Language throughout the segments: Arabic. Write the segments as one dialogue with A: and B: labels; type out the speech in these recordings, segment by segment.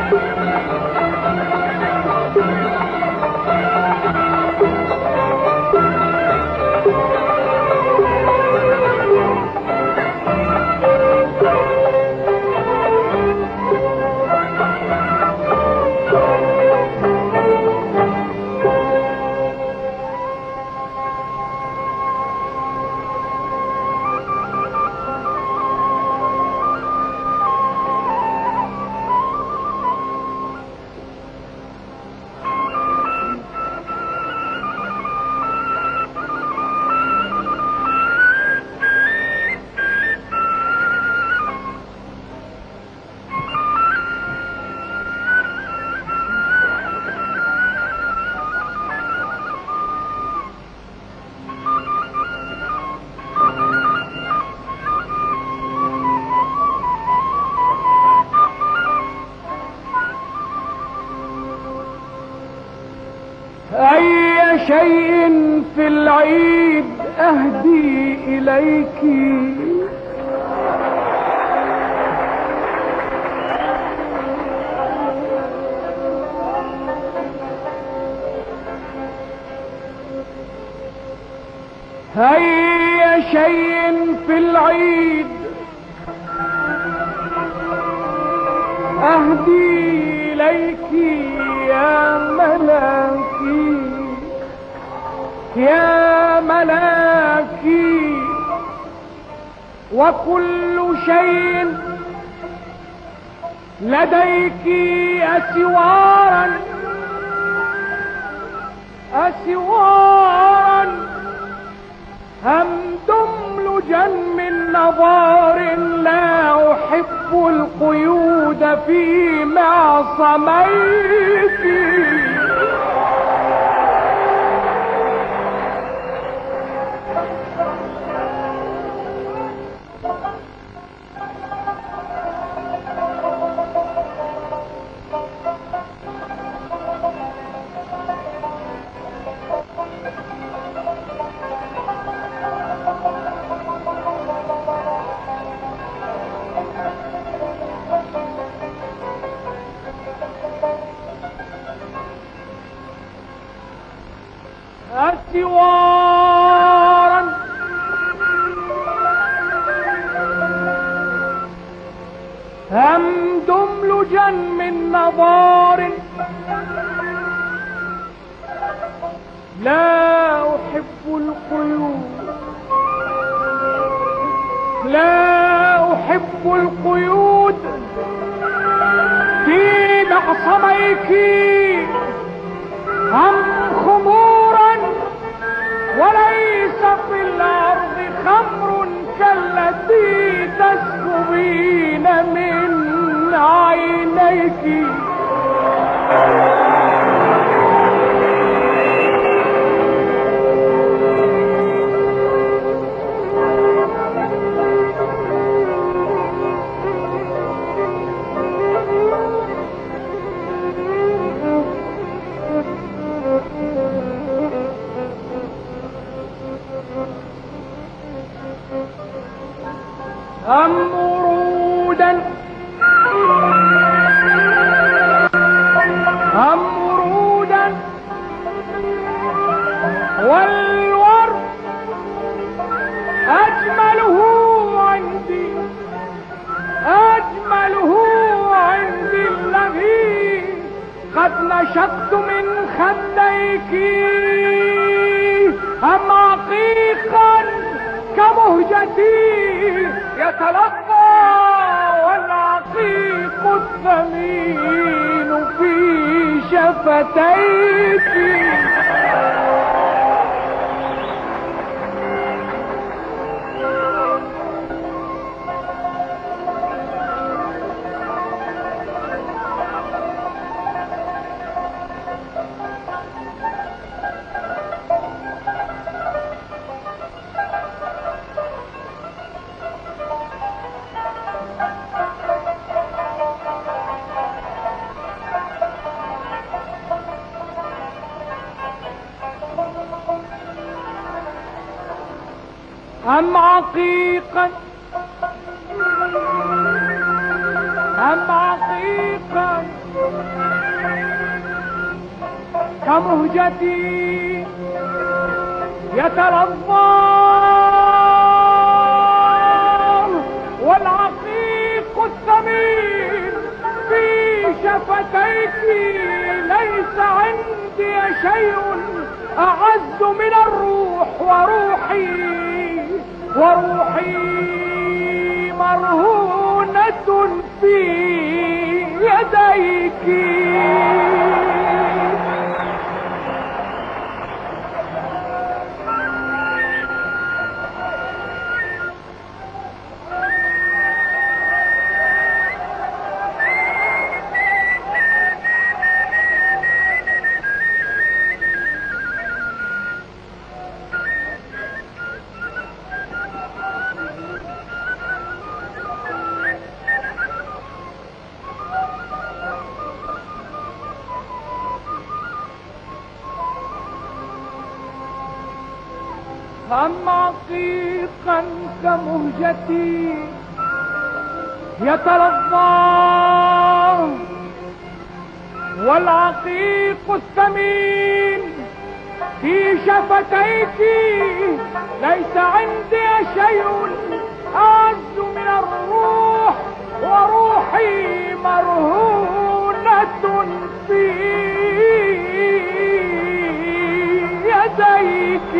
A: أي شيء في العيد أهدي إليك، أي شيء في العيد أهدي إليك يا ملاكي يا ملاكي، وكل شيء لديك أسوارا أسوارا همدملجا من نظار، لا أحب القيود في معصميك. أسوارا همدملجا من نظار، لا أحب القيود لا أحب القيود في معصميك، هم خمورا وليس في الأرض خمر كالتي تسكبين من عينيك. هم ورودا هم ورودا والورد أجمله عندي الذي قد نشقت من خديك، هم عقيقا كمهجتي يتلقى والعقيق الثمين في شفتيك. هم عقيقا كمهجتي يتلظى والعقيق الثمين في شفتيك. ليس عندي شيء أعز من الروح، وروحي مرهونة في يديك. هم عقيقا كمهجتي يتلظى والعقيق الثمين في شفتيك. ليس عندي شيء أعز من الروح، وروحي مرهونة في يديك.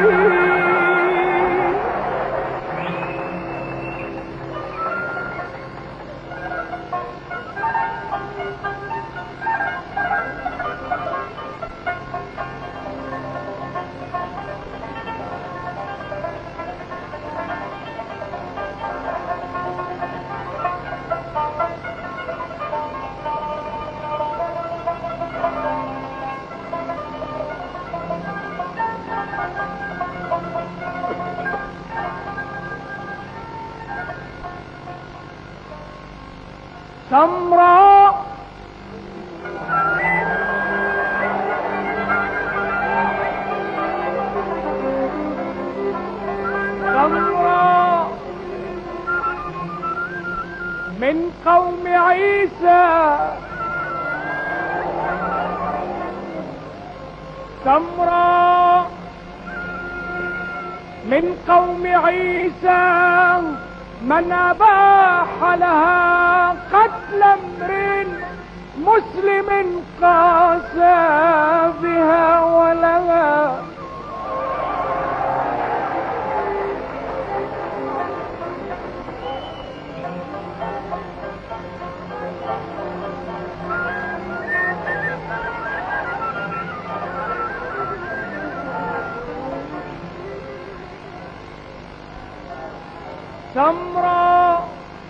A: سمراء سمراء من قوم عيسى، سمراء من قوم عيسى، من أباح لها قتل امرئ مسلم قاسى بها ولها. سمراء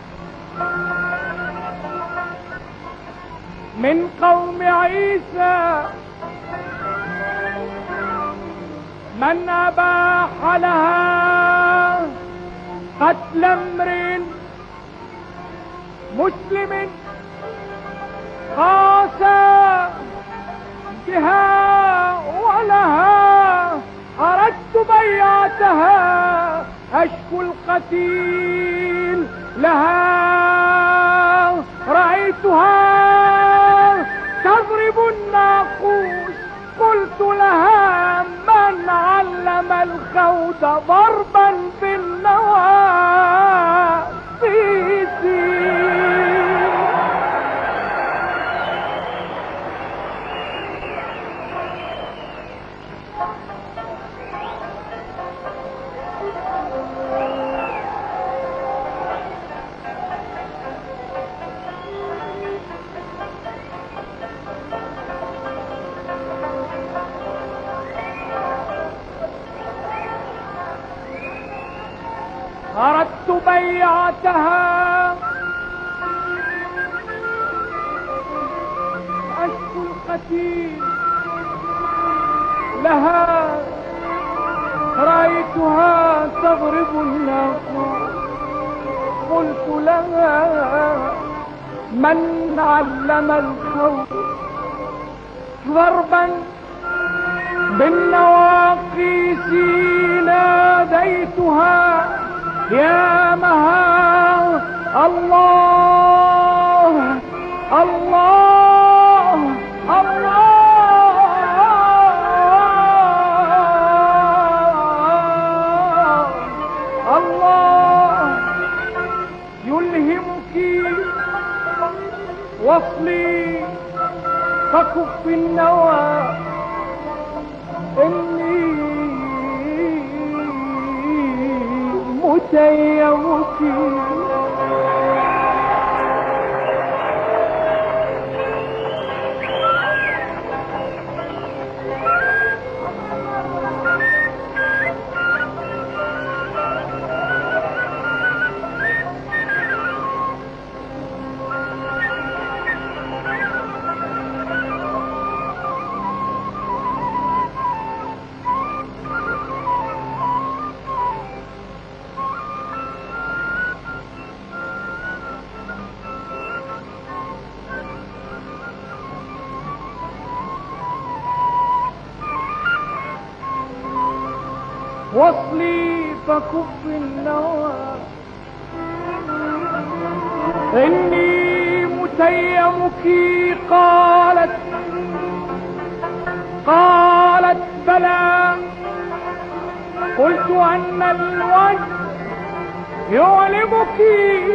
A: من قوم عيسى، من أباح لها قتل امرئ مسلم قاسى بها ولها. أردت بيعتها أشكو القتيل لها، رأيتها تضرب الناقوس، قلت لها من علم الخوض ضربا في النواسيس. أردت بيعتها أشكو القتيل لها، رأيتها تضرب الناقوس، قلت لها من علم الخوف ضربا بالنواقيس. ناديتها يا مها الله الله يلهمك وصلي فكف النوى إني متيمك وصلي فكف النوى إني متيمك قالت بلى قلت أن الوجه يعلمك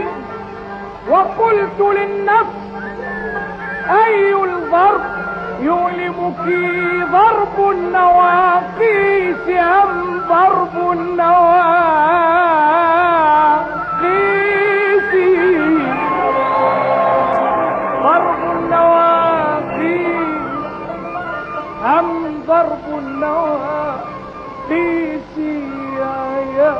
A: وقلت للنفس أي الضرب يؤلمك ضرب النواقيس أم ضرب النواقيس ضرب النواقيس أم ضرب النواقيس يا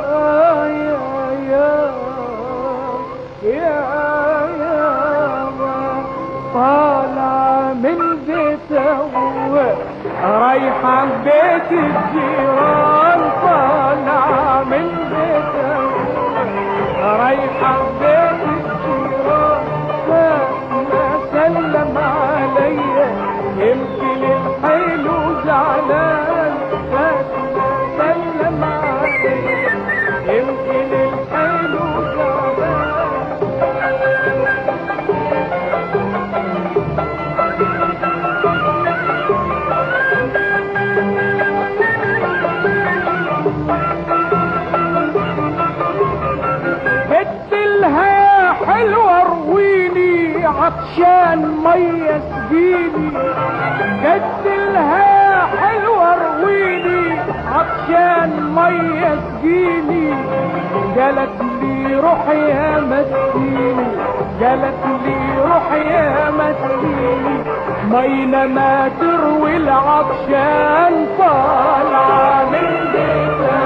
A: طالع من بيته رايحة بيت الجيران طالع من بيته رايحة بيت الجيران ما سلم عليا يمكن الحلو زعلان ما سلم عليا يمكن الحلو زعلان حلوة رويني عطشان مية سقيني قد لها حلوة رويني عطشان مية سقيني قالت لي روح يا مسكيني قالت لي روح يا مسكيني مينا ما تروي العطشان طالعة من بيتها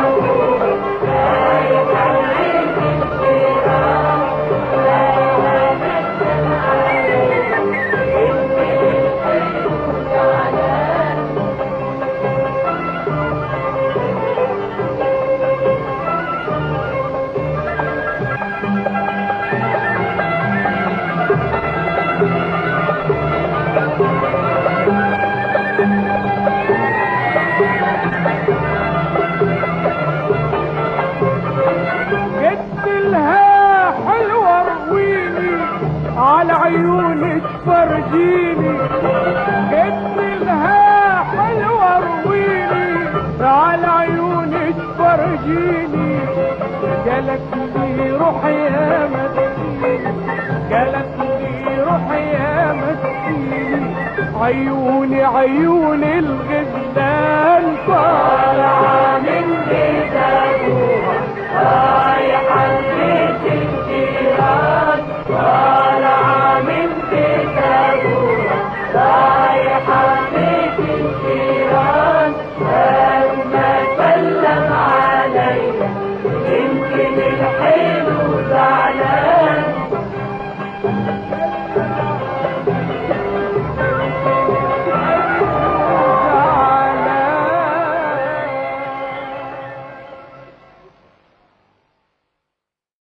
A: على عيونك فرجيني قلت لها حلوة رويني على عيونك فرجيني قالت لي روح يا مسكيني قالت لي روح يا مسكيني عيوني عيون الغزلان طالع